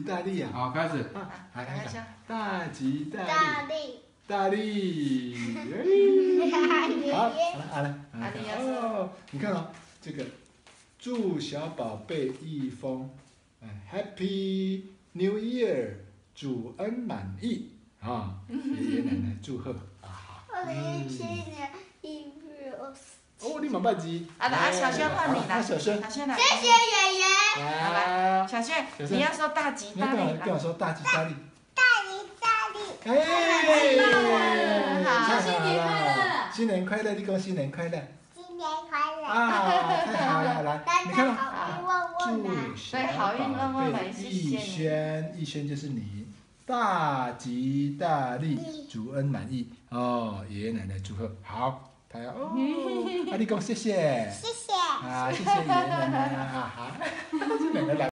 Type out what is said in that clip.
大利啊！ 好，开始。 来讲，大吉大利， 大力， 大利。好了，哦，你看哦，这个祝小宝贝一封，Happy New Year， 主恩满意啊！爷爷奶奶祝贺啊！ 2017年1月20。 哦，你蛮拜吉。 小轩换你来。 小轩， 小轩来。 谢谢爷爷。 好来，小轩，你要说大吉大利。 你跟我说大吉大利。 大利。 哎， 新年快乐！ 新年快乐！你讲新年快乐！ 新年快乐！ 啊，太好了，来，你看到，祝小宝贝逸轩就是你，大吉大利，主恩满意哦，爷爷奶奶祝贺，好，他要哦，你讲谢谢， 谢谢。 啊，谢谢爷爷奶奶啊，好，这两个来。